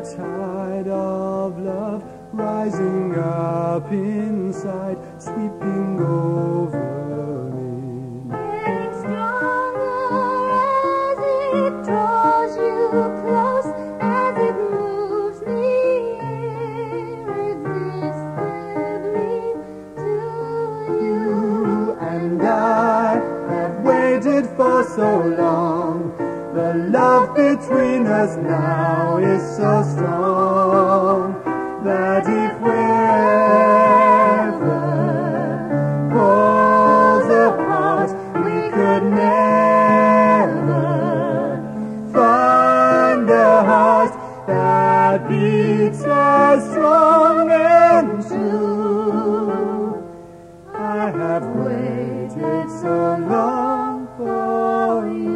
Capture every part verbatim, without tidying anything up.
tide of love rising up inside, sweeping over me. Getting stronger as it draws you close, as it moves me irresistibly to you. And I have waited for so long. The love between us now is so strong that if we're ever pulled apart, we could never find a heart that beats as strong and true. I have waited so long for you.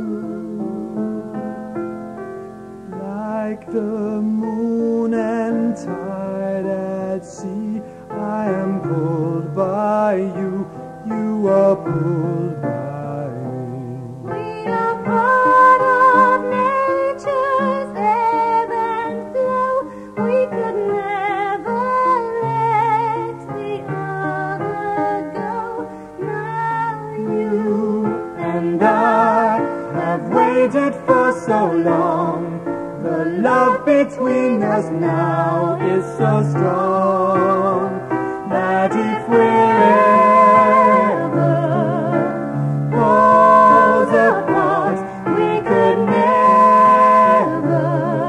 Like the moon and tide at sea, I am pulled by you, you are pulled by me. We are part of nature's ebb and flow. We could never let the other go. Now you And I have waited for so long. The love between us now is so strong that if we're ever pulled apart, we could never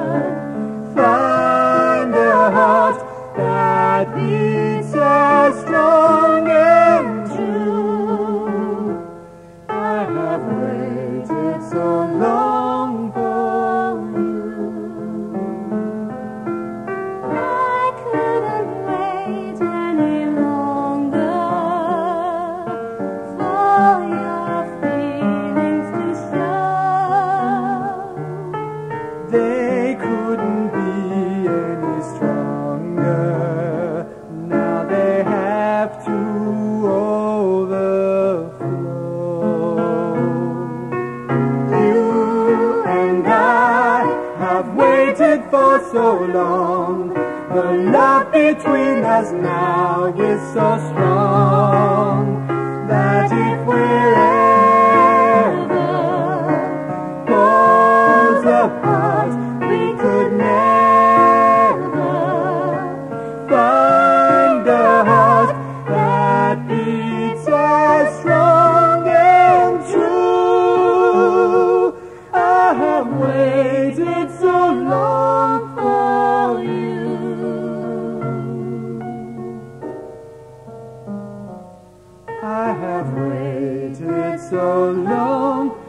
find a heart that beats as strong and true. I have waited so long for they couldn't be any stronger. Now they have to overflow. You and I have waited for so long. The love between us now is so strong that if we're ever pulled apart, we could never find a heart that beats as strong and true. I have waited so long for you. I have waited so long